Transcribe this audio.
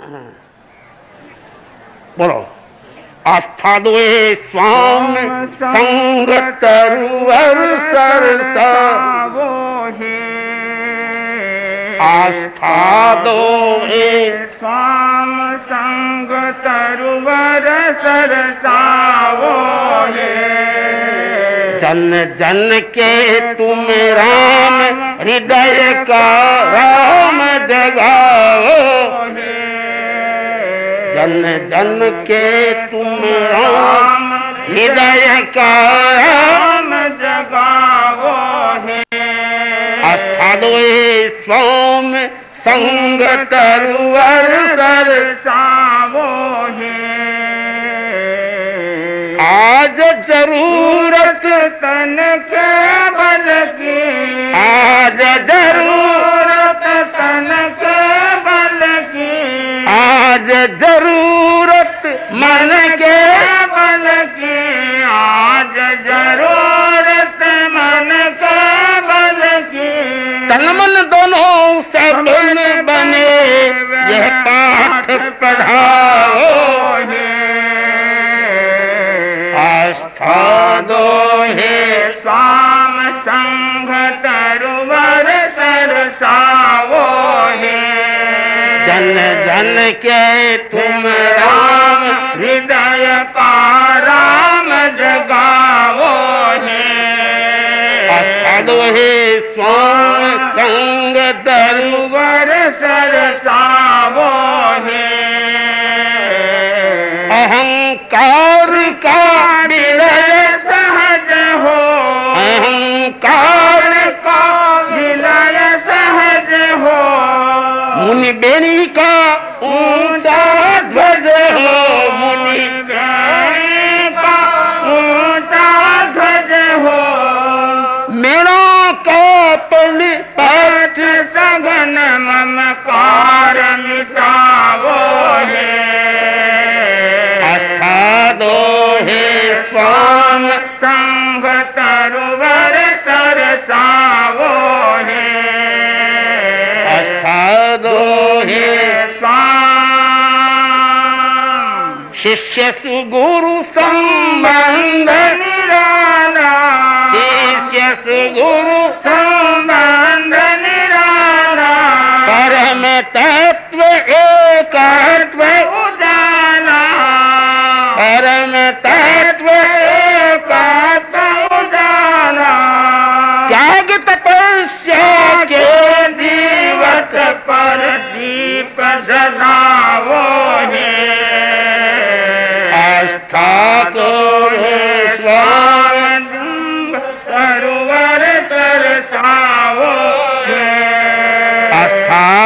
बोलो। आस्था दोए स्वाम संग तरुवर सरसा वो है। आस्था दोए स्वाम संग तरुवर सरसा वो है। जन जन के तुम राम हृदय का राम जगाओ। जन जन के तुम राम हृदय का राम जगाओ है। आस्था दोए स्वाम संग तरुवर सरसावो है। आज जरूरत तन के बल की। आज जरूरत तन के बल की। आज जरूरत मन के बल की। आज जरूरत मन के बल की। तन मन दोनों सगुन बने यह पाठ पढ़ाओ है। आस्था दो है स्वाम संग तरुवर सरसावो है। जन जन के तुम राम हृदय का राम जगावो है। आस्था दो है स्वाम संग तरुवर सरसावो है। अहंकार का विलय सहज हो। अहंकार का विलय सहज हो। मुनि बेनी का ऊंचा ध्वज हो। मुनि बेनी का ऊंचा ध्वज हो। मेरा का पाठ सघन ममकार मिटावो है। आस्था दो है स्वाम संग तरुवर सरसावो है। आस्था दो है स्वाम शिष्य सुगुरु संबंध निराला। शिष्य सुगुरु संबंध निराला। परम तत्व एकत्व उजाला। परम तत्व एकत्व उजाला। त्याग तपस्या के दीवट पर दीप जलावो है। आस्था को स्वाम तरुवर सरसावो है। आस्था